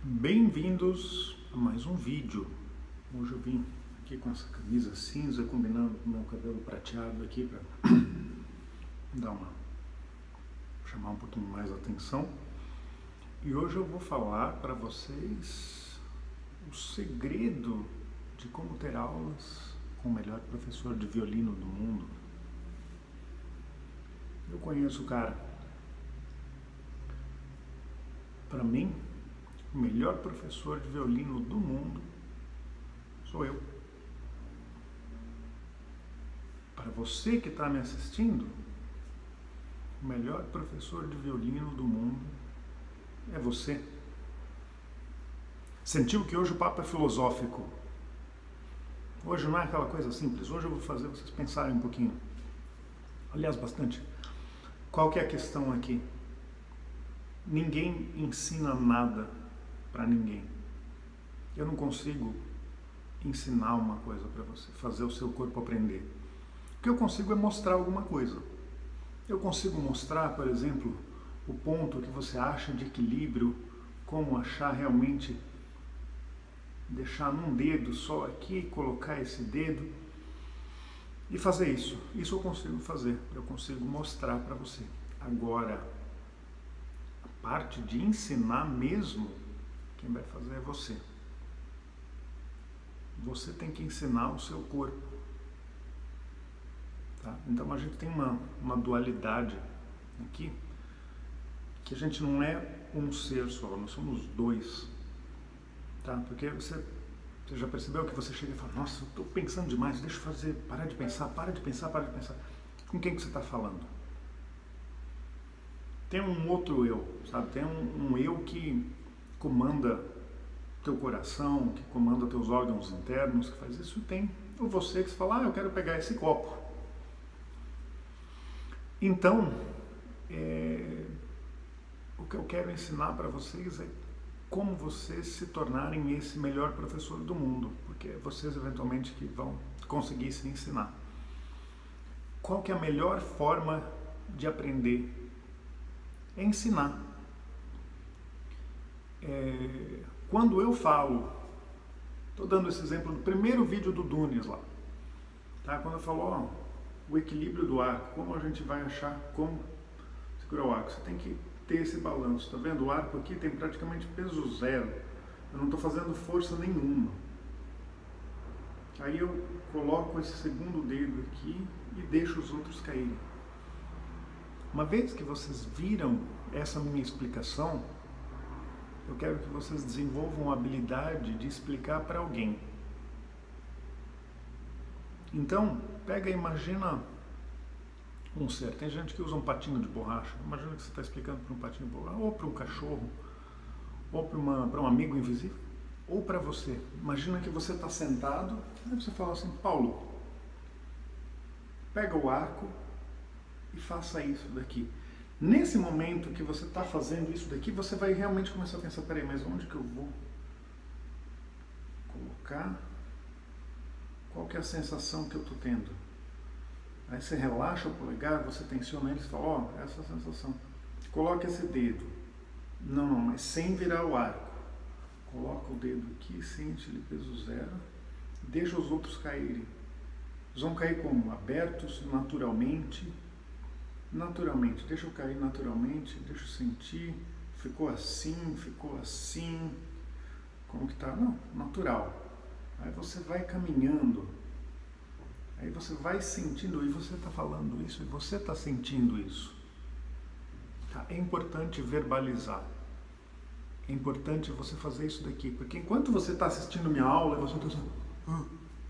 Bem-vindos a mais um vídeo. Hoje eu vim aqui com essa camisa cinza combinando com o meu cabelo prateado aqui para chamar um pouquinho mais a atenção. E hoje eu vou falar para vocês o segredo de como ter aulas com o melhor professor de violino do mundo. Eu conheço o cara. Para mim, o melhor professor de violino do mundo sou eu. Para você que está me assistindo, o melhor professor de violino do mundo é você. Sentiu que hoje o papo é filosófico? Hoje não é aquela coisa simples. Hoje eu vou fazer vocês pensarem um pouquinho. Aliás, bastante. Qual que é a questão aqui? Ninguém ensina nada para ninguém. Eu não consigo ensinar uma coisa para você, fazer o seu corpo aprender. O que eu consigo é mostrar alguma coisa. Eu consigo mostrar, por exemplo, o ponto que você acha de equilíbrio, como achar realmente, deixar num dedo só aqui, colocar esse dedo e fazer isso. Isso eu consigo fazer, eu consigo mostrar para você. Agora, a parte de ensinar mesmo, quem vai fazer é você. Você tem que ensinar o seu corpo. Tá? Então a gente tem uma dualidade aqui, que a gente não é um ser só, nós somos dois. Tá? Porque você já percebeu que você chega e fala, nossa, eu estou pensando demais, deixa eu fazer, para de pensar. Com quem que você está falando? Tem um outro eu, sabe? Tem um eu que comanda teu coração, que comanda teus órgãos internos, que faz isso, e tem o você que fala, eu quero pegar esse copo. Então, o que eu quero ensinar para vocês é como vocês se tornarem esse melhor professor do mundo, porque é vocês eventualmente que vão conseguir se ensinar. Qual que é a melhor forma de aprender? É ensinar. Quando eu falo, estou dando esse exemplo do primeiro vídeo do Dunes lá, tá? Quando eu falo, o equilíbrio do arco, como a gente vai achar como segurar o arco? Você tem que ter esse balanço, tá vendo? O arco aqui tem praticamente peso zero, eu não estou fazendo força nenhuma. Aí eu coloco esse segundo dedo aqui e deixo os outros caírem. Uma vez que vocês viram essa minha explicação, eu quero que vocês desenvolvam a habilidade de explicar para alguém. Então, pega e imagina um ser. Tem gente que usa um patinho de borracha. Imagina que você está explicando para um patinho de borracha, ou para um cachorro, ou para um amigo invisível, ou para você. Imagina que você está sentado, aí você fala assim, Paulo, pega o arco e faça isso daqui. Nesse momento que você está fazendo isso daqui, você vai realmente começar a pensar, peraí, mas onde que eu vou colocar? Qual que é a sensação que eu estou tendo? Aí você relaxa o polegar, você tensiona ele e fala, essa sensação. Coloca esse dedo. Não, mas sem virar o arco. Coloca o dedo aqui, sente ele peso zero, deixa os outros caírem. Eles vão cair como? Abertos, naturalmente. Naturalmente, deixa eu cair naturalmente, deixa eu sentir, ficou assim, como que tá? Não, natural. Aí você vai caminhando, aí você vai sentindo, e você está falando isso, e você está sentindo isso. Tá? É importante verbalizar, é importante você fazer isso daqui, porque enquanto você está assistindo minha aula, você está assim,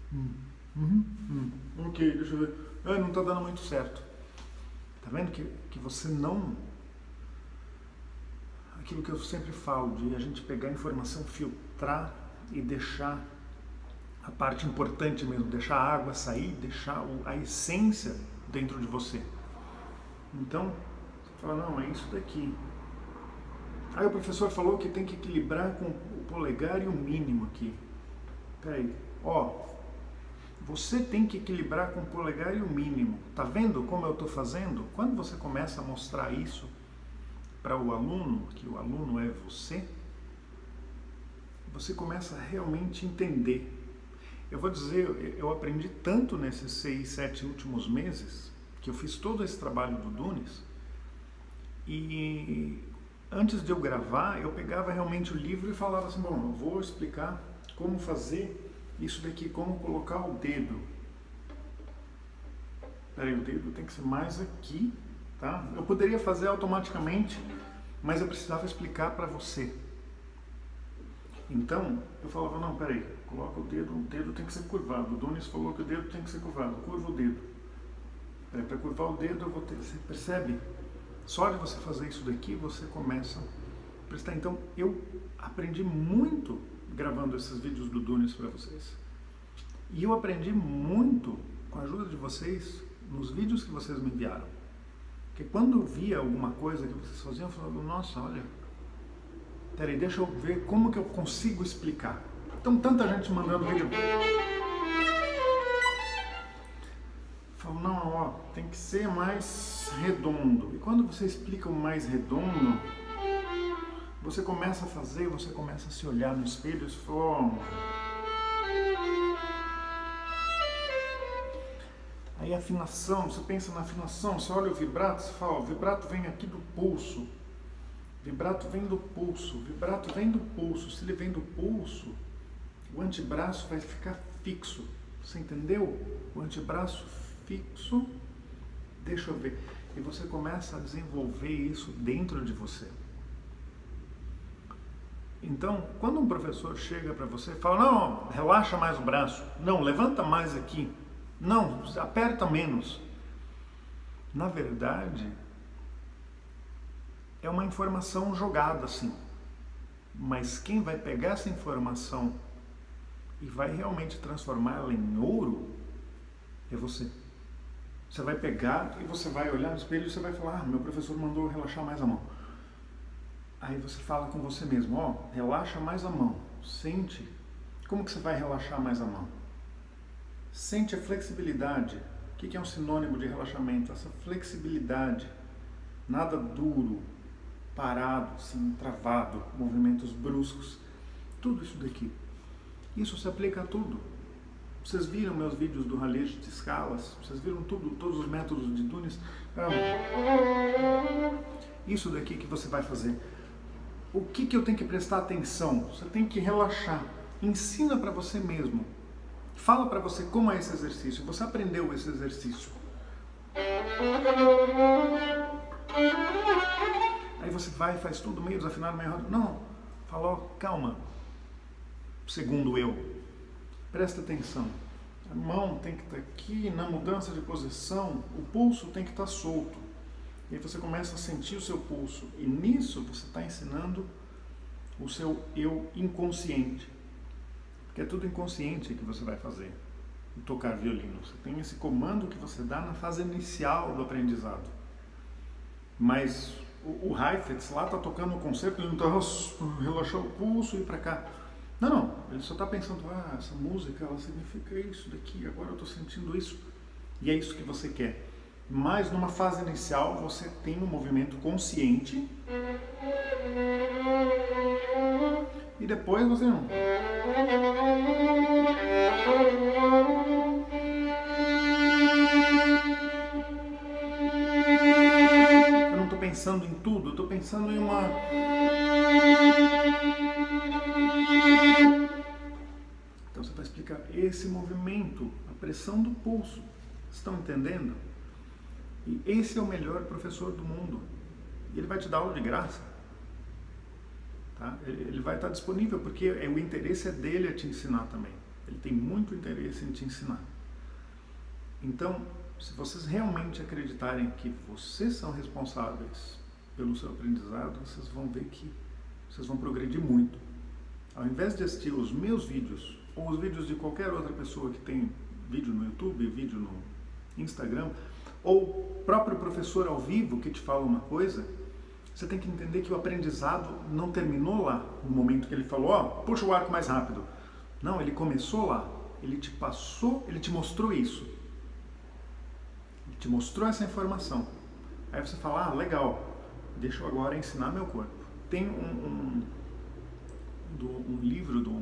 ok, deixa eu ver, não está dando muito certo. Tá vendo que você não... Aquilo que eu sempre falo, de a gente pegar a informação, filtrar e deixar a parte importante mesmo, deixar a água sair, deixar a essência dentro de você. Então, você fala, não, é isso daqui. Aí o professor falou que tem que equilibrar com o polegar e o mínimo aqui. Peraí, você tem que equilibrar com o polegar e o mínimo. Tá vendo como eu estou fazendo? Quando você começa a mostrar isso para o aluno, que o aluno é você, você começa a realmente entender. Eu vou dizer, eu aprendi tanto nesses 6, 7 últimos meses, que eu fiz todo esse trabalho do Dunes, e antes de eu gravar, eu pegava realmente o livro e falava assim, bom, eu vou explicar como fazer isso daqui, como colocar o dedo. Peraí, o dedo tem que ser mais aqui, tá? Eu poderia fazer automaticamente, mas eu precisava explicar para você. Então, eu falava, não, peraí, coloca o dedo tem que ser curvado. O Dunes falou que o dedo tem que ser curvado, curva o dedo. Para curvar o dedo, eu vou ter, você percebe? Só de você fazer isso daqui, você começa a prestar. Então, eu aprendi muito gravando esses vídeos do Dunes para vocês. E eu aprendi muito, com a ajuda de vocês, nos vídeos que vocês me enviaram. Porque quando eu via alguma coisa que vocês faziam, eu falava, nossa, olha, peraí, deixa eu ver como que eu consigo explicar. Então, tanta gente mandando vídeo. Falo, não, ó, tem que ser mais redondo. E quando você explica o mais redondo, você começa a fazer, você começa a se olhar no espelho e você fala, ó. Aí a afinação, você pensa na afinação, você olha o vibrato, você fala, ó, o vibrato vem aqui do pulso. Vibrato vem do pulso, vibrato vem do pulso. Se ele vem do pulso, o antebraço vai ficar fixo. Você entendeu? O antebraço fixo, deixa eu ver. E você começa a desenvolver isso dentro de você. Então, quando um professor chega para você e fala, não, relaxa mais o braço. Não, levanta mais aqui. Não, aperta menos. Na verdade, é uma informação jogada assim, mas quem vai pegar essa informação e vai realmente transformá-la em ouro é você. Você vai pegar e você vai olhar no espelho e você vai falar, meu professor mandou relaxar mais a mão. Aí você fala com você mesmo, ó, relaxa mais a mão, sente. Como que você vai relaxar mais a mão? Sente a flexibilidade. O que é um sinônimo de relaxamento? Essa flexibilidade, nada duro, parado, assim, travado, movimentos bruscos, tudo isso daqui. Isso se aplica a tudo. Vocês viram meus vídeos do ralhete de escalas? Vocês viram tudo, todos os métodos de Dunes? Isso daqui que você vai fazer. O que eu tenho que prestar atenção? Você tem que relaxar. Ensina para você mesmo. Fala para você como é esse exercício. Você aprendeu esse exercício. Aí você vai e faz tudo meio desafinado, meio errado. Não, falou, calma. Segundo eu, presta atenção. A mão tem que estar aqui, na mudança de posição, o pulso tem que estar solto. E aí você começa a sentir o seu pulso. E nisso você está ensinando o seu eu inconsciente. Porque é tudo inconsciente que você vai fazer. Tocar violino. Você tem esse comando que você dá na fase inicial do aprendizado. Mas o Heifetz lá está tocando o concerto, ele não está relaxar o pulso e ir para cá. Não, ele só está pensando, essa música ela significa isso daqui, agora eu estou sentindo isso. E é isso que você quer. Mas numa fase inicial você tem um movimento consciente e depois você não. Eu não estou pensando em tudo, eu estou pensando em uma. Então você vai explicar esse movimento, a pressão do pulso. Estão entendendo? E esse é o melhor professor do mundo. E ele vai te dar aula de graça. Tá? Ele vai estar disponível porque o interesse é dele a te ensinar também. Ele tem muito interesse em te ensinar. Então, se vocês realmente acreditarem que vocês são responsáveis pelo seu aprendizado, vocês vão ver que vocês vão progredir muito. Ao invés de assistir os meus vídeos, ou os vídeos de qualquer outra pessoa que tem vídeo no YouTube, vídeo no Instagram, ou o próprio professor ao vivo que te fala uma coisa, você tem que entender que o aprendizado não terminou lá, no momento que ele falou, puxa o arco mais rápido. Não, ele começou lá, ele te passou, ele te mostrou isso. Ele te mostrou essa informação. Aí você fala, legal, deixa eu agora ensinar meu corpo. Tem um livro do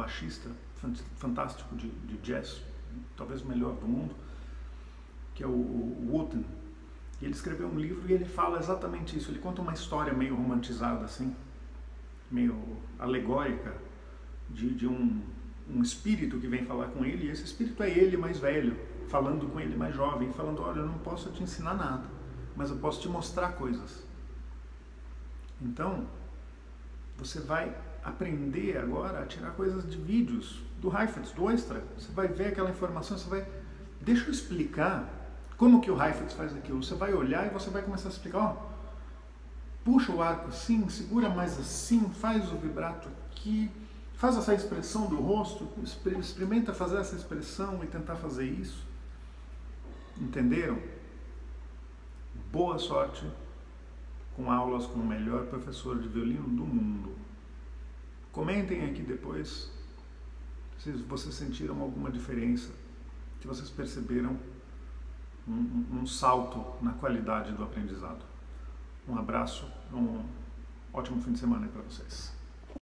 baixista fantástico de jazz, talvez o melhor do mundo, que é o Wooten. E ele escreveu um livro e ele fala exatamente isso. Ele conta uma história meio romantizada, assim, meio alegórica, de um espírito que vem falar com ele, e esse espírito é ele mais velho, falando com ele mais jovem, falando: olha, eu não posso te ensinar nada, mas eu posso te mostrar coisas. Então, você vai aprender agora a tirar coisas de vídeos, do Heifetz, do Oistrakh. Você vai ver aquela informação, você vai... Deixa eu explicar como que o Heifetz faz aquilo. Você vai olhar e você vai começar a explicar: ó, puxa o arco assim, segura mais assim, faz o vibrato aqui, faz essa expressão do rosto, experimenta fazer essa expressão e tentar fazer isso. Entenderam? Boa sorte com aulas com o melhor professor de violino do mundo. Comentem aqui depois se vocês sentiram alguma diferença, se vocês perceberam um salto na qualidade do aprendizado. Um abraço, um ótimo fim de semana para vocês.